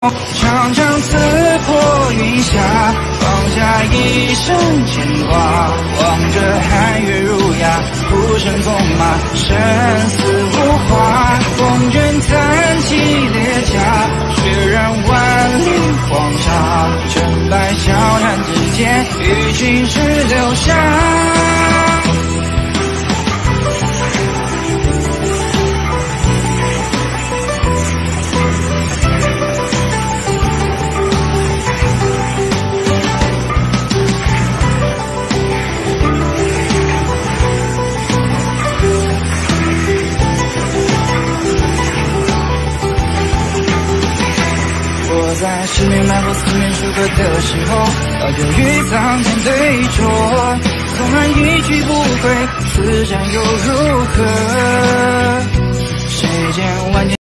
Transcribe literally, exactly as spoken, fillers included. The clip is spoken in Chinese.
长长刺破云霞，放下一身牵挂，望着寒月如牙，浮生纵马，生死无话。风卷残骑列甲，血染万里黄沙。纯白笑谈之间，与青史留下。我在十面埋伏四面楚歌的时候，早就与苍天对酌。纵然一去不回，此战又如何？谁见万年